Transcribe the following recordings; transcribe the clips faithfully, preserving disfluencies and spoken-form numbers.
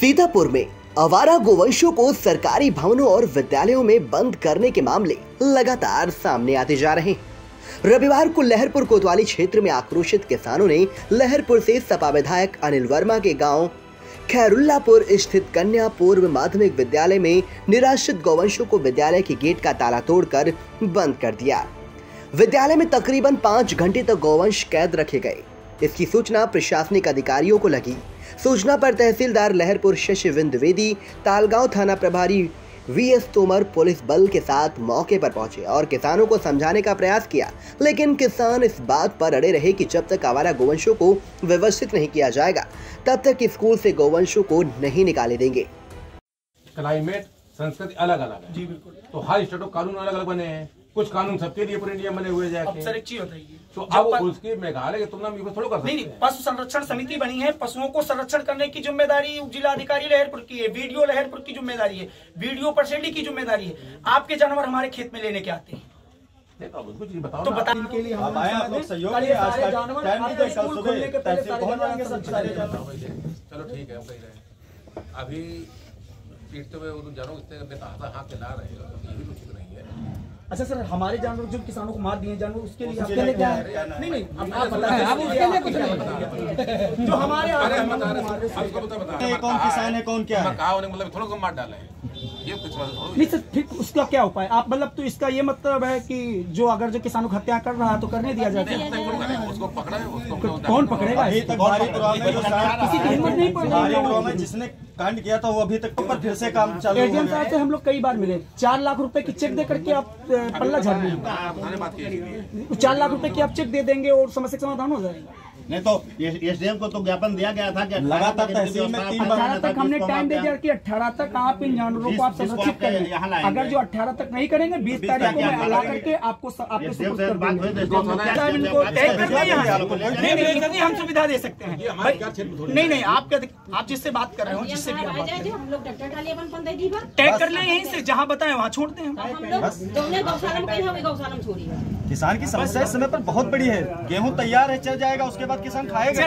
सीतापुर में आवारा गोवंशों को सरकारी भवनों और विद्यालयों में बंद करने के मामले लगातार सामने आते जा रहे हैं। रविवार को लहरपुर कोतवाली क्षेत्र में आक्रोशित किसानों ने लहरपुर से सपा विधायक अनिल वर्मा के गांव खैरुल्लापुर स्थित कन्या पूर्व माध्यमिक विद्यालय में निराश्रित गौवंशों को विद्यालय के गेट का ताला तोड़कर बंद कर दिया। विद्यालय में तकरीबन पाँच घंटे तक गौवंश कैद रखे गए। इसकी सूचना प्रशासनिक अधिकारियों को लगी। सूचना पर तहसीलदार लहरपुर शशिविंद द्विवेदी, तालगांव थाना प्रभारी वीएस तोमर पुलिस बल के साथ मौके पर पहुंचे और किसानों को समझाने का प्रयास किया, लेकिन किसान इस बात पर अड़े रहे कि जब तक आवारा गोवंशों को व्यवस्थित नहीं किया जाएगा तब तक स्कूल से गोवंशों को नहीं निकाले देंगे। क्लाइमेट संस्कृति अलग अलग है जी, बिल्कुल। तो हर स्टेट कानून अलग अलग बने हैं, कुछ कानून सबके लिए पूरे इंडिया बने हुए जाके। अब सर एक चीज बताइए, तो अब उसके मेघालय की तुलना में थोड़ा कर सकते हैं। नहीं, पशु संरक्षण समिति बनी है, पशुओं को संरक्षण करने की जिम्मेदारी जिला अधिकारी लहरपुर की है, वीडियो लहरपुर की जिम्मेदारी है, वीडियो परसेडी की जिम्मेदारी है। आपके जानवर हमारे खेत में लेने के आते हैं बताओ तो बता के लिए हम आए, आप लोग सहयोग करिए। आज का टाइम नहीं है, कल सुबह तहसील पहुंच जाएंगे सब सारे जानवर। चलो ठीक है, हम कह रहे हैं अभी पीटते हुए उन जानवरों के कहा था हाथ चला रहे हो, तो यही उचित नहीं है। अच्छा सर, हमारे जानवर जो किसानों को मार दिए जानवर, उसके लिए आपके लिए क्या है? नहीं नहीं, आप बताएं, आप उसके लिए कुछ नहीं। जो हमारे कौन किसान है, कौन क्या है, कहा मतलब थोड़ा कम मार डाले ये कुछ नहीं सर। ठीक, उसका क्या उपाय आप मतलब, तो इसका ये मतलब है कि जो अगर जो किसानों को हत्या कर रहा है तो करने दिया जाता है। उसको पकड़ा है, उसको कौन पकड़ेगा? किसी की हिम्मत नहीं पड़ रही है। जिसने कांड किया था वो अभी तक ऊपर फिर से काम चालू है। एडीएम साहब से हम लोग कई बार मिले, चार लाख रुपए की चेक दे करके आप पल्ला झाड़ लेंगे। चार लाख रुपए की आप चेक दे देंगे और समस्या समाधान हो जाएगा। नहीं तो एसडीएम को तो ज्ञापन दिया गया था कि लगातार तहसील में तीन बार तक हमने टाइम दे दिया कि अठारह तक आप इन जानवरों को आप संरक्षित करें। अगर जो अठारह तक नहीं करेंगे बीस तारीख को मैं ला करके आपको आपको सुपुर्द कर देंगे। हम सुविधा दे सकते हैं। नहीं नहीं, आप आप जिससे बात कर रहे हो, जिससे भी टैग कर लें, यहीं से जहाँ बताएं वहाँ छोड़ते हैं। किसान की समस्या इस समय पर बहुत बड़ी है। गेहूं तैयार है, चल जाएगा, उसके बाद किसान खाएगा।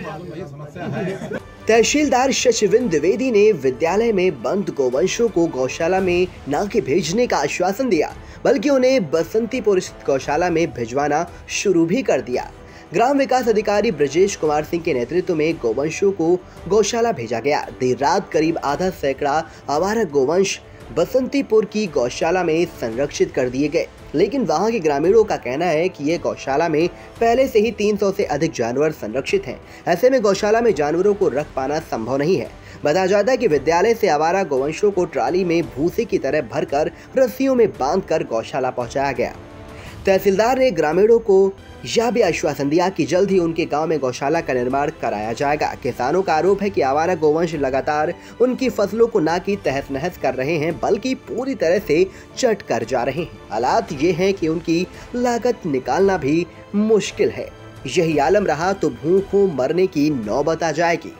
तहसीलदार शशिविंद द्विवेदी ने विद्यालय में बंद गोवंशों को गौशाला में न के भेजने का आश्वासन दिया, बल्कि उन्हें बसंतीपुर स्थित गौशाला में भिजवाना शुरू भी कर दिया। ग्राम विकास अधिकारी ब्रजेश कुमार सिंह के नेतृत्व में गोवंशों को गौशाला भेजा गया। देर रात करीब आधा सैकड़ा आवारा गोवंश बसंतीपुर की गौशाला में संरक्षित कर दिए गए, लेकिन वहां के ग्रामीणों का कहना है कि ये गौशाला में पहले से ही तीन सौ से अधिक जानवर संरक्षित हैं। ऐसे में गौशाला में जानवरों को रख पाना संभव नहीं है। बताया जाता है कि विद्यालय से आवारा गोवंशों को ट्राली में भूसे की तरह भरकर रस्सियों में बांधकर गौशाला पहुंचाया गया। तहसीलदार ने ग्रामीणों को यह भी आश्वासन दिया कि जल्द ही उनके गांव में गौशाला का निर्माण कराया जाएगा। किसानों का आरोप है कि आवारा गोवंश लगातार उनकी फसलों को न कि तहस नहस कर रहे हैं, बल्कि पूरी तरह से चट कर जा रहे हैं। हालात ये हैं कि उनकी लागत निकालना भी मुश्किल है। यही आलम रहा तो भूखों मरने की नौबत आ जाएगी।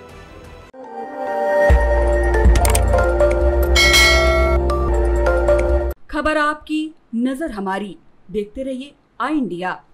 खबर आपकी, नजर हमारी। देखते रहिए आई इंडिया।